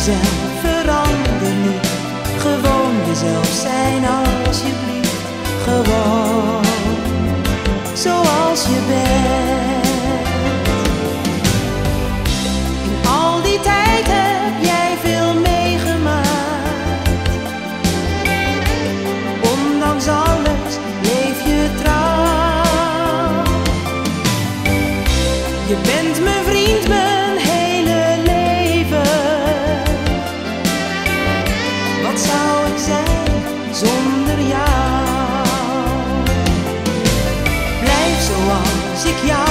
jezelf, verander niet. Gewoon jezelf zijn alsjeblieft. Gewoon zoals je bent. In al die tijd heb jij veel meegemaakt. Ondanks alles leef je trouw. Je bent mijn vriend, mijn hele leven. Wat zou ik zijn zonder jou? Blijf zoals ik jou